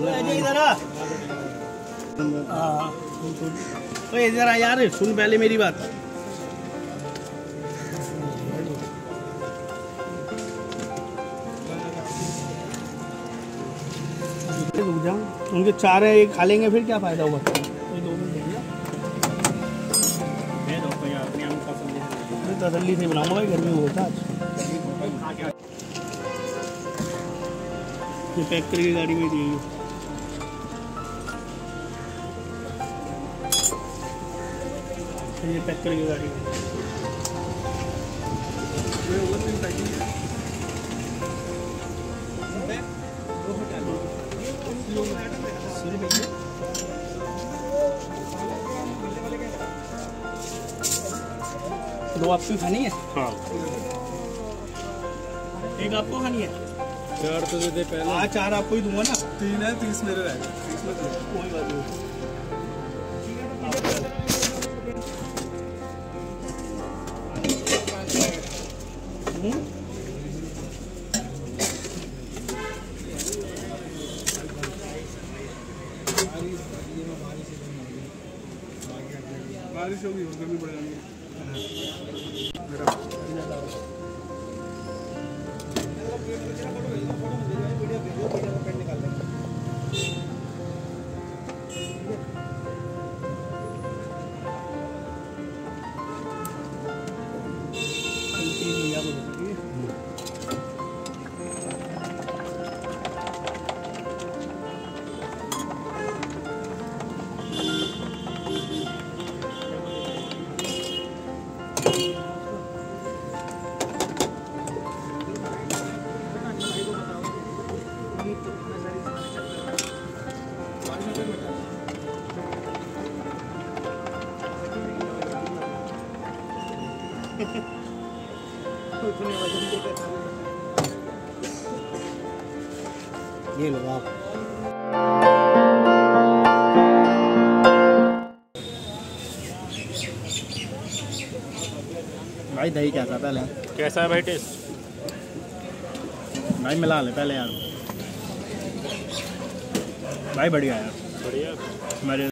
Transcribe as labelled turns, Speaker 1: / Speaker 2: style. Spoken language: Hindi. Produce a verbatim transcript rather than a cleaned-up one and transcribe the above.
Speaker 1: तो जरा यार सुन पहले मेरी बात। उनके चार है, एक खा लेंगे फिर क्या फायदा होगा। तसल्ली से बनाऊंगा भाई, घर में होता आज। ये पैक करके गाड़ी में दिए, ये पैक करके गाड़ी में। दो आपको खानी है? हाँ। एक आपको खानी है? चार तो दे दे पहले। हाँ चार आपको ही दूंगा ना। तीन है, तीस मेरे रहेगा। तीस में कोई बात नहीं। बारिश होगी, गर्मी बढ़ जाएगी। ये लो आप। भाई दही कैसा पहले? कैसा है भाई टेस्ट? भाई मिला ले पहले यार। भाई बढ़िया यार, बढ़िया। हमारे